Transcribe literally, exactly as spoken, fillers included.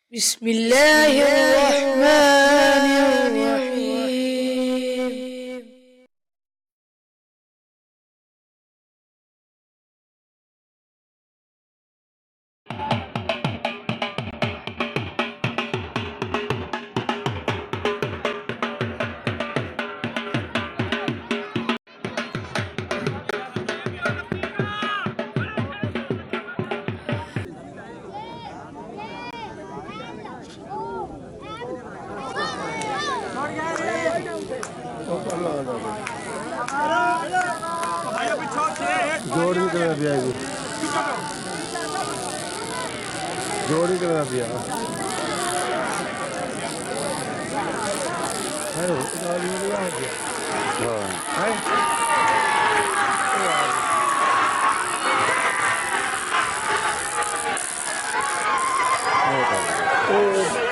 بسم الله الرحمن الرحيم. जोड़ी कर दिया जी जोड़ी कर दिया हेलो गाड़ी में आ गया हां है ओ